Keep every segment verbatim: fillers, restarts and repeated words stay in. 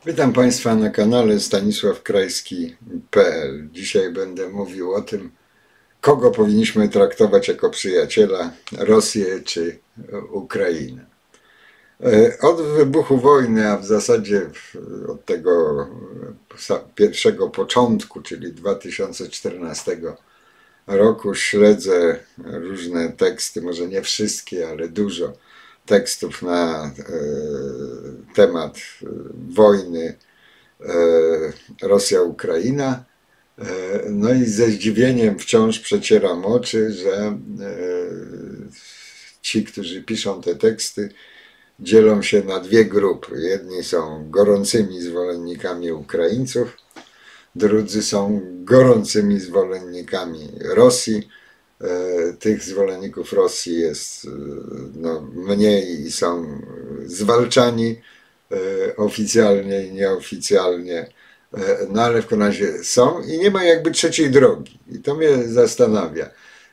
Witam Państwa na kanale stanisław krajski kropka p l. Dzisiaj będę mówił o tym, kogo powinniśmy traktować jako przyjaciela, Rosję czy Ukrainę. Od wybuchu wojny, a w zasadzie od tego pierwszego początku, czyli dwa tysiące czternastego roku, śledzę różne teksty, może nie wszystkie, ale dużo tekstów na temat wojny Rosja-Ukraina. No i ze zdziwieniem wciąż przecieram oczy, że ci, którzy piszą te teksty, dzielą się na dwie grupy. Jedni są gorącymi zwolennikami Ukraińców, drudzy są gorącymi zwolennikami Rosji. Tych zwolenników Rosji jest no, mniej i są zwalczani oficjalnie i nieoficjalnie, no ale w każdym razie są i nie ma jakby trzeciej drogi. I to mnie zastanawia.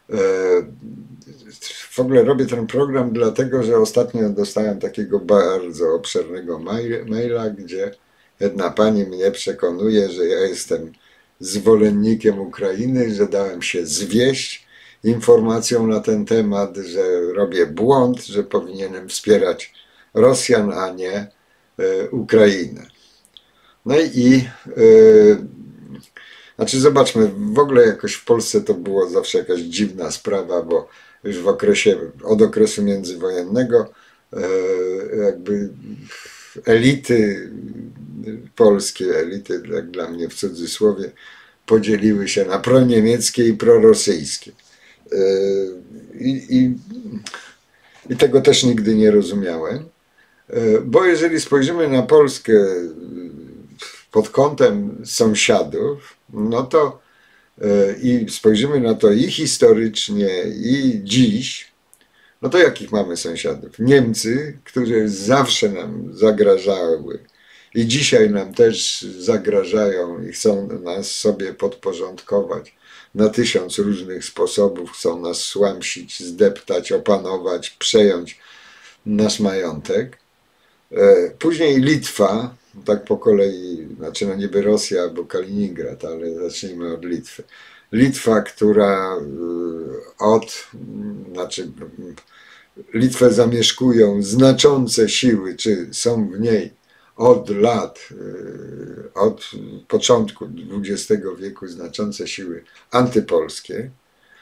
W ogóle robię ten program dlatego, że ostatnio dostałem takiego bardzo obszernego maila, gdzie jedna pani mnie przekonuje, że ja jestem zwolennikiem Ukrainy, że dałem się zwieść informacją na ten temat, że robię błąd, że powinienem wspierać Rosjan, a nie Ukrainę. No i yy, znaczy zobaczmy, w ogóle jakoś w Polsce to było zawsze jakaś dziwna sprawa, bo już w okresie, od okresu międzywojennego yy, jakby elity polskie, elity jak dla mnie w cudzysłowie, podzieliły się na proniemieckie i prorosyjskie. Yy, i, I tego też nigdy nie rozumiałem. Bo jeżeli spojrzymy na Polskę pod kątem sąsiadów, no to i spojrzymy na to i historycznie, i dziś, no to jakich mamy sąsiadów? Niemcy, które zawsze nam zagrażały i dzisiaj nam też zagrażają i chcą nas sobie podporządkować na tysiąc różnych sposobów, chcą nas słamsić, zdeptać, opanować, przejąć nasz majątek. Później Litwa, tak po kolei, znaczy no niby Rosja albo Kaliningrad, ale zacznijmy od Litwy. Litwa, która od, znaczy Litwę zamieszkują znaczące siły, czy są w niej od lat, od początku dwudziestego wieku znaczące siły antypolskie,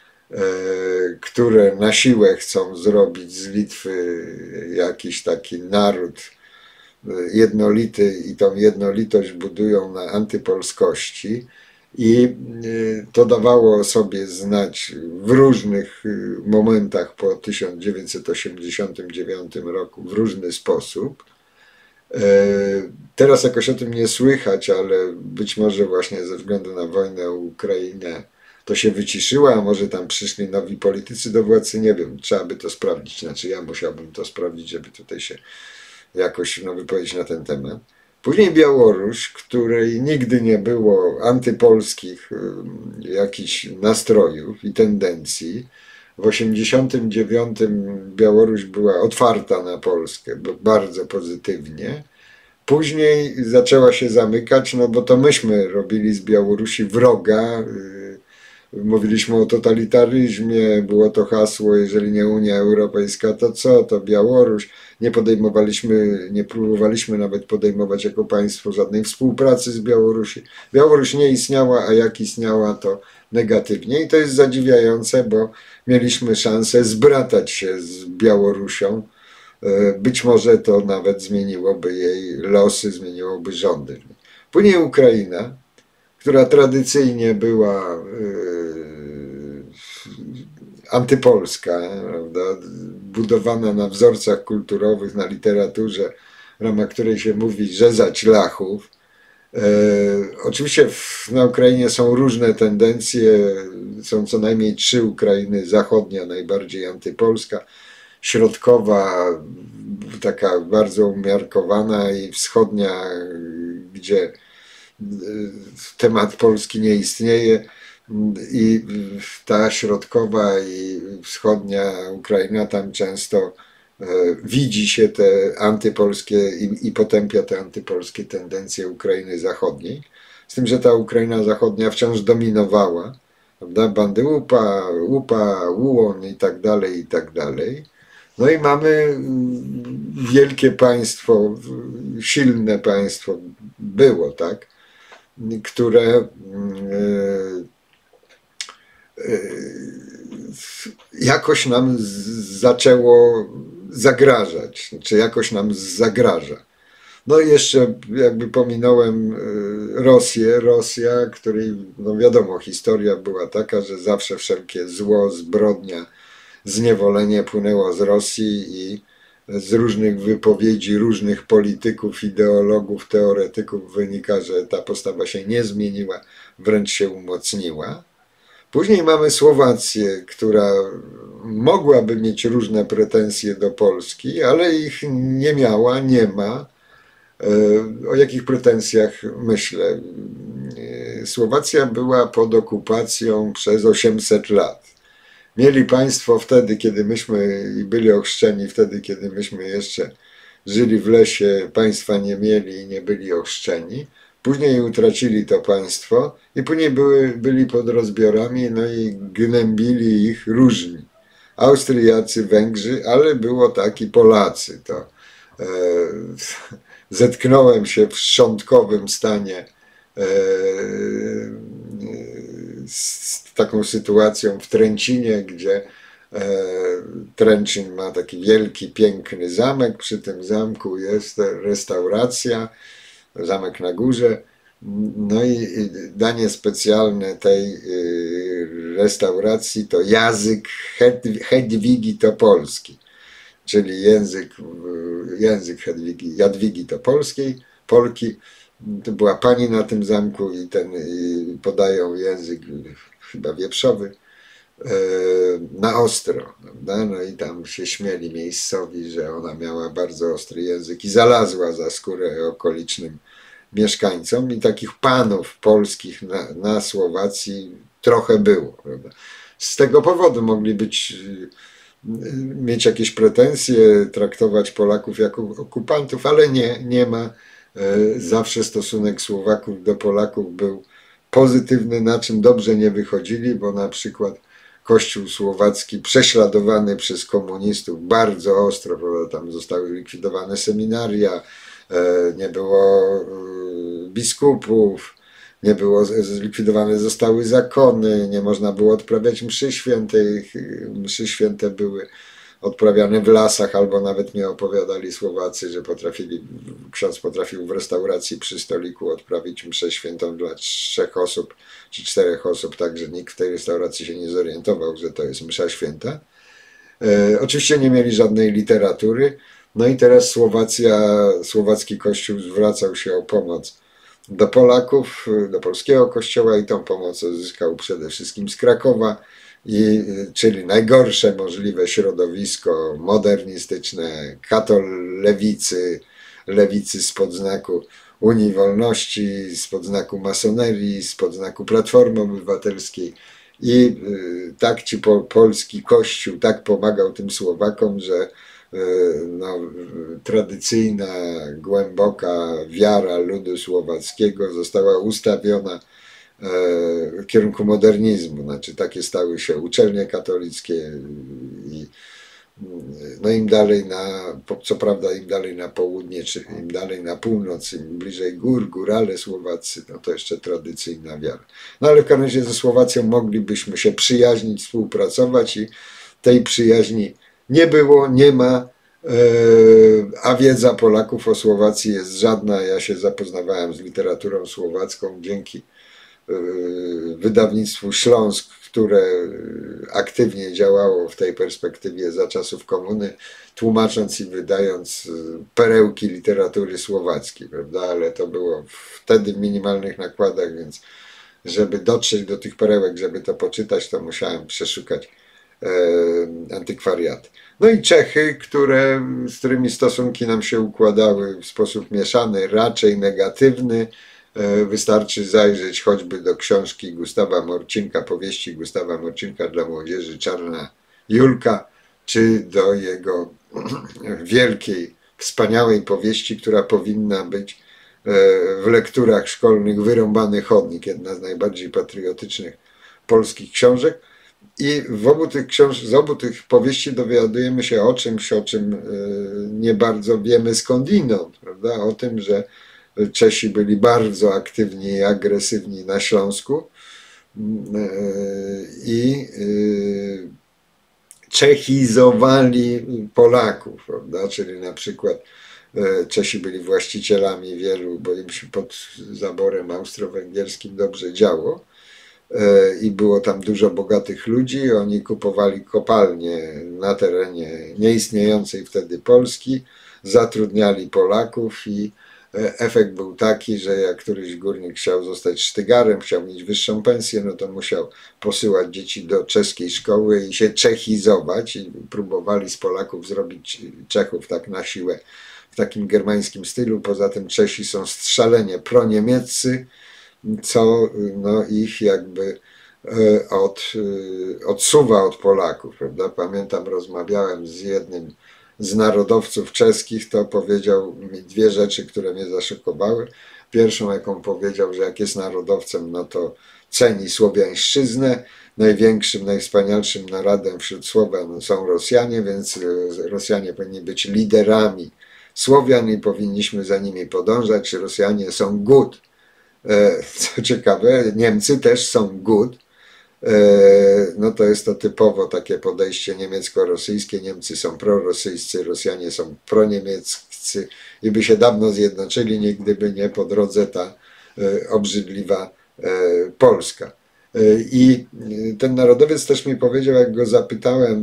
które na siłę chcą zrobić z Litwy jakiś taki naród jednolity i tą jednolitość budują na antypolskości i to dawało sobie znać w różnych momentach po tysiąc dziewięćset osiemdziesiątym dziewiątym roku w różny sposób. Teraz jakoś o tym nie słychać, ale być może właśnie ze względu na wojnę o Ukrainę to się wyciszyło, a może tam przyszli nowi politycy do władzy, nie wiem, trzeba by to sprawdzić, znaczy ja musiałbym to sprawdzić, żeby tutaj się jakoś no, wypowiedzieć na ten temat. Później Białoruś, której nigdy nie było antypolskich jakichś nastrojów i tendencji. W osiemdziesiątym dziewiątym Białoruś była otwarta na Polskę, bardzo pozytywnie. Później zaczęła się zamykać, no bo to myśmy robili z Białorusi wroga. Mówiliśmy o totalitaryzmie, było to hasło, jeżeli nie Unia Europejska, to co, to Białoruś. Nie podejmowaliśmy, nie próbowaliśmy nawet podejmować jako państwo żadnej współpracy z Białorusi. Białoruś nie istniała, a jak istniała, to negatywnie. I to jest zadziwiające, bo mieliśmy szansę zbratać się z Białorusią. Być może to nawet zmieniłoby jej losy, zmieniłoby rządy. Później Ukraina, która tradycyjnie była yy, antypolska, prawda, budowana na wzorcach kulturowych, na literaturze, w ramach której się mówi rzezać lachów. Yy, oczywiście w, na Ukrainie są różne tendencje, są co najmniej trzy Ukrainy, zachodnia najbardziej antypolska, środkowa taka bardzo umiarkowana i wschodnia, gdzie temat Polski nie istnieje i ta środkowa i wschodnia Ukraina, tam często widzi się te antypolskie i, i potępia te antypolskie tendencje Ukrainy Zachodniej. Z tym, że ta Ukraina Zachodnia wciąż dominowała, prawda? Bandy UPA, UPA, UON i tak dalej, i tak dalej. No i mamy wielkie państwo, silne państwo było, tak, które jakoś nam zaczęło zagrażać, czy jakoś nam zagraża. No i jeszcze jakby pominąłem Rosję, Rosja, której no wiadomo, historia była taka, że zawsze wszelkie zło, zbrodnia, zniewolenie płynęło z Rosji i z różnych wypowiedzi różnych polityków, ideologów, teoretyków wynika, że ta postawa się nie zmieniła, wręcz się umocniła. Później mamy Słowację, która mogłaby mieć różne pretensje do Polski, ale ich nie miała, nie ma. O jakich pretensjach myślę? Słowacja była pod okupacją przez osiemset lat. Mieli państwo wtedy, kiedy myśmy byli ochrzczeni, wtedy, kiedy myśmy jeszcze żyli w lesie, państwa nie mieli i nie byli ochrzczeni. Później utracili to państwo i później były, byli pod rozbiorami, no i gnębili ich różni. Austriacy, Węgrzy, ale było tak i Polacy. To, e, zetknąłem się w szczątkowym stanie e, z taką sytuacją w Tręcinie, gdzie e, Tręczyn ma taki wielki, piękny zamek. Przy tym zamku jest restauracja, zamek na górze. No i danie specjalne tej restauracji to język Hedwigi Topolskiej, czyli język, język Hedwigi, Jadwigi Topolskiej, Polki. To była pani na tym zamku i ten i podają język chyba wieprzowy na ostro, prawda? No i tam się śmieli miejscowi, że ona miała bardzo ostry język i zalazła za skórę okolicznym mieszkańcom i takich panów polskich na, na Słowacji trochę było, prawda? Z tego powodu mogli być, mieć jakieś pretensje, traktować Polaków jako okupantów, ale nie, nie ma. Zawsze stosunek Słowaków do Polaków był pozytywny, na czym dobrze nie wychodzili, bo na przykład Kościół słowacki prześladowany przez komunistów bardzo ostro, prawda? Tam zostały likwidowane seminaria, nie było biskupów, nie było, zlikwidowane zostały zakony, nie można było odprawiać mszy świętej, mszy święte były odprawiane w lasach, albo nawet mnie opowiadali Słowacy, że potrafili, ksiądz potrafił w restauracji przy stoliku odprawić mszę świętą dla trzech osób czy czterech osób, tak że nikt w tej restauracji się nie zorientował, że to jest msza święta. E, oczywiście nie mieli żadnej literatury. No i teraz Słowacja, słowacki kościół zwracał się o pomoc do Polaków, do polskiego kościoła i tą pomoc uzyskał przede wszystkim z Krakowa, i, czyli najgorsze możliwe środowisko modernistyczne, katol lewicy, lewicy spod znaku Unii Wolności, spod znaku masonerii, spod znaku Platformy Obywatelskiej. I tak ci po, polski kościół tak pomagał tym Słowakom, że no, tradycyjna, głęboka wiara ludu słowackiego została ustawiona w kierunku modernizmu. Znaczy takie stały się uczelnie katolickie i no im dalej na, co prawda im dalej na południe, czy im dalej na północ, im bliżej gór, górale słowaccy, no to jeszcze tradycyjna wiara. No ale w każdym razie ze Słowacją moglibyśmy się przyjaźnić, współpracować i tej przyjaźni nie było, nie ma, a wiedza Polaków o Słowacji jest żadna. Ja się zapoznawałem z literaturą słowacką dzięki wydawnictwu Śląsk, które aktywnie działało w tej perspektywie za czasów komuny, tłumacząc i wydając perełki literatury słowackiej, prawda? Ale to było wtedy w minimalnych nakładach, więc żeby dotrzeć do tych perełek, żeby to poczytać, to musiałem przeszukać e, antykwariaty. No i Czechy, które, z którymi stosunki nam się układały w sposób mieszany, raczej negatywny. Wystarczy zajrzeć choćby do książki Gustawa Morcinka, powieści Gustawa Morcinka dla młodzieży Czarna Julka, czy do jego wielkiej, wspaniałej powieści, która powinna być w lekturach szkolnych Wyrąbany chodnik, jedna z najbardziej patriotycznych polskich książek. I w obu tych książ z obu tych powieści dowiadujemy się o czymś, o czym nie bardzo wiemy skądinąd, prawda? O tym, że Czesi byli bardzo aktywni i agresywni na Śląsku i czechizowali Polaków, prawda? Czyli na przykład Czesi byli właścicielami wielu, bo im się pod zaborem austro-węgierskim dobrze działo i było tam dużo bogatych ludzi. Oni kupowali kopalnie na terenie nieistniejącej wtedy Polski, zatrudniali Polaków i efekt był taki, że jak któryś górnik chciał zostać sztygarem, chciał mieć wyższą pensję, no to musiał posyłać dzieci do czeskiej szkoły i się czechizować i próbowali z Polaków zrobić Czechów tak na siłę w takim germańskim stylu. Poza tym Czesi są szalenie proniemieccy, co no, ich jakby od, odsuwa od Polaków, prawda? Pamiętam, rozmawiałem z jednym z narodowców czeskich, to powiedział mi dwie rzeczy, które mnie zaszokowały. Pierwszą, jaką powiedział, że jak jest narodowcem, no to ceni słowiańszczyznę. Największym, najwspanialszym narodem wśród Słowian są Rosjanie, więc Rosjanie powinni być liderami Słowian i powinniśmy za nimi podążać. Rosjanie są good. Co ciekawe, Niemcy też są good. No to jest to typowo takie podejście niemiecko-rosyjskie. Niemcy są prorosyjscy, Rosjanie są proniemieccy i by się dawno zjednoczyli, gdyby nie po drodze ta obrzydliwa Polska. I ten narodowiec też mi powiedział, jak go zapytałem,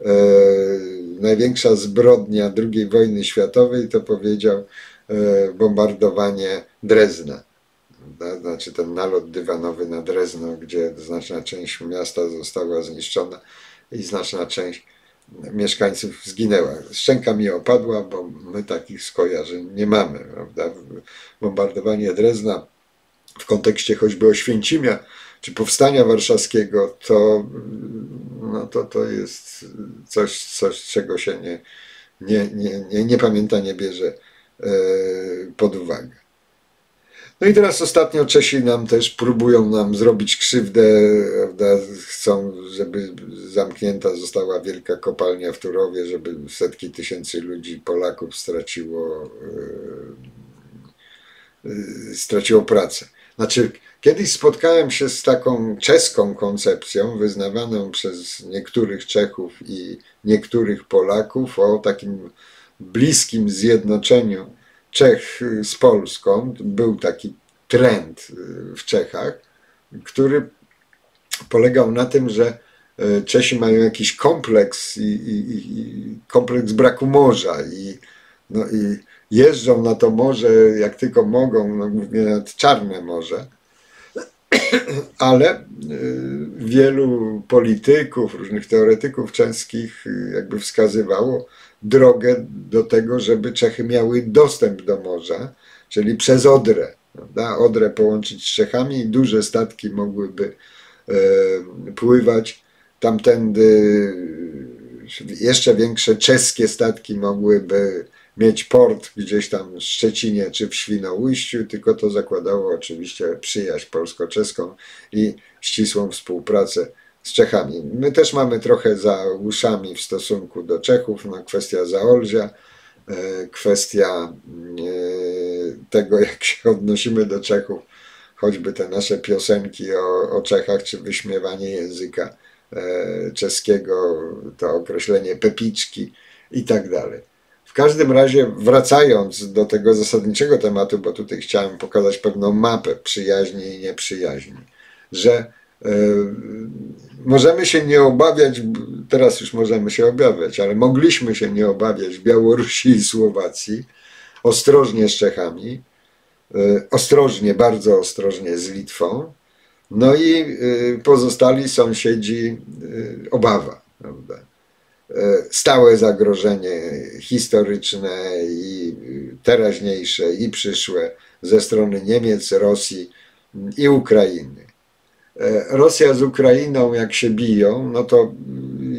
największa zbrodnia drugiej wojny światowej, to powiedział bombardowanie Drezna. Znaczy ten nalot dywanowy na Drezno, gdzie znaczna część miasta została zniszczona i znaczna część mieszkańców zginęła. Szczęka mi opadła, bo my takich skojarzeń nie mamy, prawda? Bombardowanie Drezna w kontekście choćby Oświęcimia czy Powstania Warszawskiego, to, no to, to jest coś, coś, czego się nie, nie, nie, nie, nie pamięta, nie bierze pod uwagę. No i teraz ostatnio Czesi nam też próbują nam zrobić krzywdę, prawda? Chcą, żeby zamknięta została wielka kopalnia w Turowie, żeby setki tysięcy ludzi, Polaków straciło, yy, straciło pracę. Znaczy, kiedyś spotkałem się z taką czeską koncepcją wyznawaną przez niektórych Czechów i niektórych Polaków o takim bliskim zjednoczeniu Czech z Polską. Był taki trend w Czechach, który polegał na tym, że Czesi mają jakiś kompleks i, i, i kompleks braku morza i, no i jeżdżą na to morze jak tylko mogą, no głównie nad Czarne Morze, ale wielu polityków, różnych teoretyków czeskich jakby wskazywało drogę do tego, żeby Czechy miały dostęp do morza, czyli przez Odrę. Prawda? Odrę połączyć z Czechami i duże statki mogłyby e, pływać tamtędy, jeszcze większe czeskie statki mogłyby mieć port gdzieś tam w Szczecinie czy w Świnoujściu, tylko to zakładało oczywiście przyjaźń polsko-czeską i ścisłą współpracę z Czechami. My też mamy trochę za uszami w stosunku do Czechów, no kwestia Zaolzia, kwestia tego, jak się odnosimy do Czechów, choćby te nasze piosenki o, o Czechach, czy wyśmiewanie języka czeskiego, to określenie pepiczki i tak dalej. W każdym razie, wracając do tego zasadniczego tematu, bo tutaj chciałem pokazać pewną mapę przyjaźni i nieprzyjaźni, że możemy się nie obawiać, teraz już możemy się obawiać, ale mogliśmy się nie obawiać Białorusi i Słowacji, ostrożnie z Czechami, ostrożnie, bardzo ostrożnie z Litwą, no i pozostali sąsiedzi obawa, prawda? Stałe zagrożenie historyczne i teraźniejsze i przyszłe ze strony Niemiec, Rosji i Ukrainy. Rosja z Ukrainą jak się biją, no to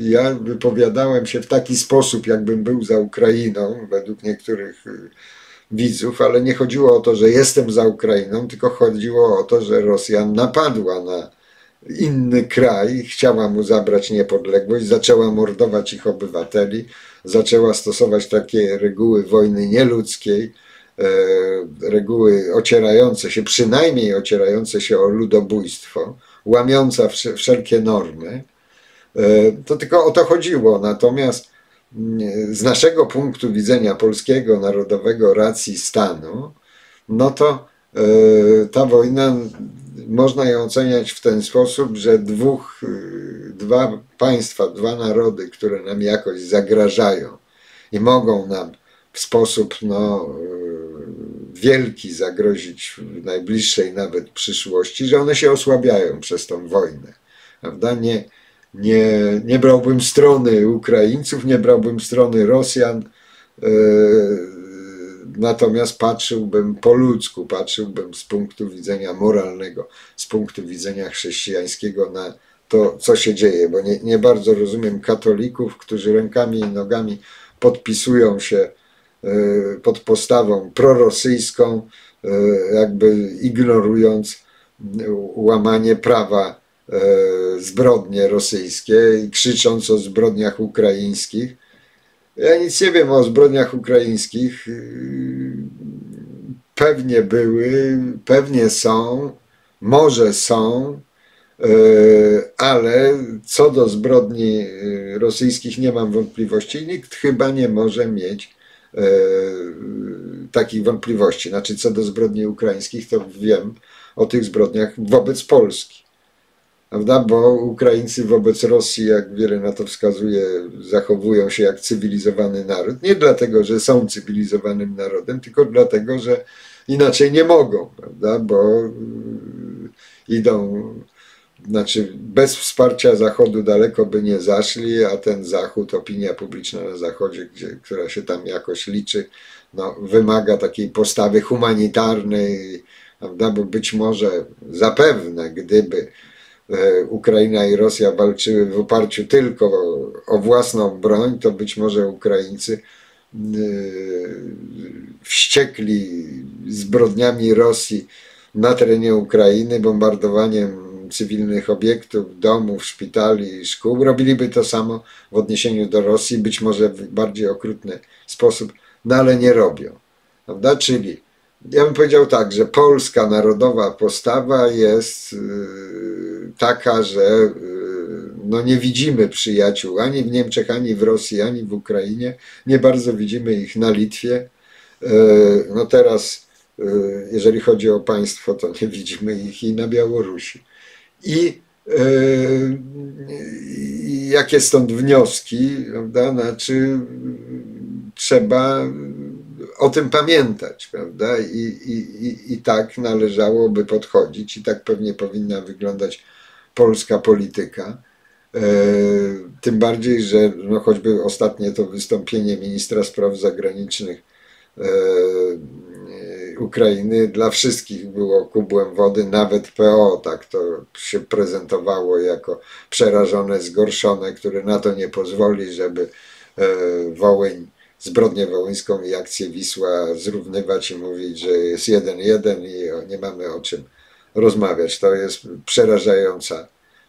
ja wypowiadałem się w taki sposób, jakbym był za Ukrainą, według niektórych widzów, ale nie chodziło o to, że jestem za Ukrainą, tylko chodziło o to, że Rosja napadła na inny kraj, chciała mu zabrać niepodległość, zaczęła mordować ich obywateli, zaczęła stosować takie reguły wojny nieludzkiej, reguły ocierające się, przynajmniej ocierające się o ludobójstwo, łamiąca wszelkie normy. To tylko o to chodziło. Natomiast z naszego punktu widzenia polskiego, narodowego, racji stanu, no to ta wojna, można ją oceniać w ten sposób, że dwóch, dwa państwa, dwa narody, które nam jakoś zagrażają i mogą nam w sposób no, wielki zagrozić w najbliższej nawet przyszłości, że one się osłabiają przez tą wojnę. Prawda? Nie, nie, nie brałbym strony Ukraińców, nie brałbym strony Rosjan, natomiast patrzyłbym po ludzku, patrzyłbym z punktu widzenia moralnego, z punktu widzenia chrześcijańskiego na to, co się dzieje, bo nie, nie bardzo rozumiem katolików, którzy rękami i nogami podpisują się pod postawą prorosyjską, jakby ignorując łamanie prawa, zbrodnie rosyjskie i krzycząc o zbrodniach ukraińskich. Ja nic nie wiem o zbrodniach ukraińskich. Pewnie były, pewnie są, może są, ale co do zbrodni rosyjskich nie mam wątpliwości. Nikt chyba nie może mieć takich wątpliwości. Znaczy co do zbrodni ukraińskich, to wiem o tych zbrodniach wobec Polski. Prawda? Bo Ukraińcy wobec Rosji, jak wiele na to wskazuje, zachowują się jak cywilizowany naród. Nie dlatego, że są cywilizowanym narodem, tylko dlatego, że inaczej nie mogą, prawda? Bo idą, znaczy bez wsparcia Zachodu daleko by nie zaszli, a ten Zachód, opinia publiczna na Zachodzie, gdzie, która się tam jakoś liczy, no, wymaga takiej postawy humanitarnej, prawda? Bo być może zapewne, gdyby Ukraina i Rosja walczyły w oparciu tylko o własną broń, to być może Ukraińcy wściekli zbrodniami Rosji na terenie Ukrainy, bombardowaniem cywilnych obiektów, domów, szpitali, szkół, robiliby to samo w odniesieniu do Rosji, być może w bardziej okrutny sposób, no ale nie robią. Prawda? Czyli ja bym powiedział tak, że polska narodowa postawa jest taka, że no nie widzimy przyjaciół ani w Niemczech, ani w Rosji, ani w Ukrainie. Nie bardzo widzimy ich na Litwie. No teraz, jeżeli chodzi o państwo, to nie widzimy ich i na Białorusi. I, i jakie stąd wnioski, prawda? Znaczy, trzeba o tym pamiętać, prawda? I, i, i, i tak należałoby podchodzić, i tak pewnie powinna wyglądać polska polityka. E, tym bardziej, że no choćby ostatnie to wystąpienie ministra spraw zagranicznych e, Ukrainy dla wszystkich było kubłem wody, nawet P O tak to się prezentowało jako przerażone, zgorszone, które na to nie pozwoli, żeby e, Wołyń, zbrodnię wołyńską i akcję Wisła zrównywać i mówić, że jest jeden jeden i nie mamy o czym rozmawiać. To jest przerażająca,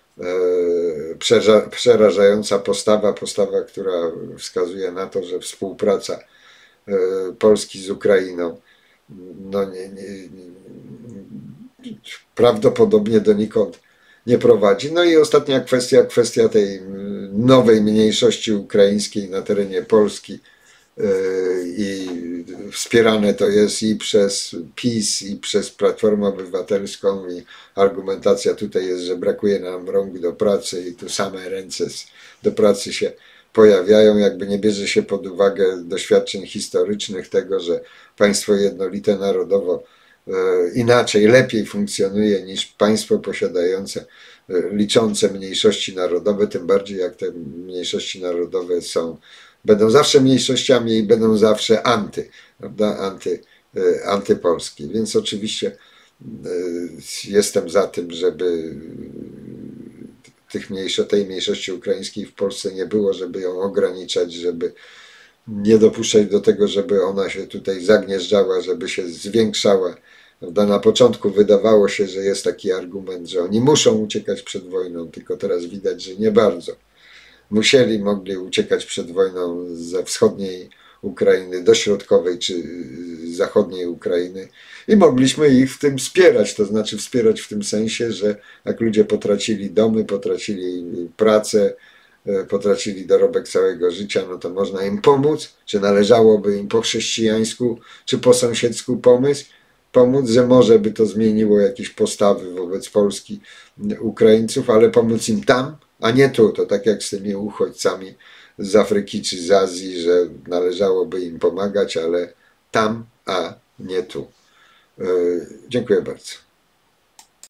e, przerażająca postawa, postawa, która wskazuje na to, że współpraca e, Polski z Ukrainą no nie, nie, nie, prawdopodobnie donikąd nie prowadzi. No i ostatnia kwestia, kwestia tej nowej mniejszości ukraińskiej na terenie Polski, i wspierane to jest i przez PiS, i przez Platformę Obywatelską, i argumentacja tutaj jest, że brakuje nam rąk do pracy i tu same ręce do pracy się pojawiają, jakby nie bierze się pod uwagę doświadczeń historycznych tego, że państwo jednolite narodowo inaczej, lepiej funkcjonuje niż państwo posiadające, liczące mniejszości narodowe, tym bardziej jak te mniejszości narodowe są będą zawsze mniejszościami i będą zawsze anty, prawda? Anty, antypolskie. Więc oczywiście jestem za tym, żeby tych mniejszo, tej mniejszości ukraińskiej w Polsce nie było, żeby ją ograniczać, żeby nie dopuszczać do tego, żeby ona się tutaj zagnieżdżała, żeby się zwiększała. Prawda? Na początku wydawało się, że jest taki argument, że oni muszą uciekać przed wojną, tylko teraz widać, że nie bardzo. Musieli, mogli uciekać przed wojną ze wschodniej Ukrainy do środkowej czy zachodniej Ukrainy i mogliśmy ich w tym wspierać, to znaczy wspierać w tym sensie, że jak ludzie potracili domy, potracili pracę, potracili dorobek całego życia, no to można im pomóc, czy należałoby im po chrześcijańsku, czy po sąsiedzku pomysł, pomóc, że może by to zmieniło jakieś postawy wobec Polski, Ukraińców, ale pomóc im tam, a nie tu. To tak jak z tymi uchodźcami z Afryki czy z Azji, że należałoby im pomagać, ale tam, a nie tu. Dziękuję bardzo.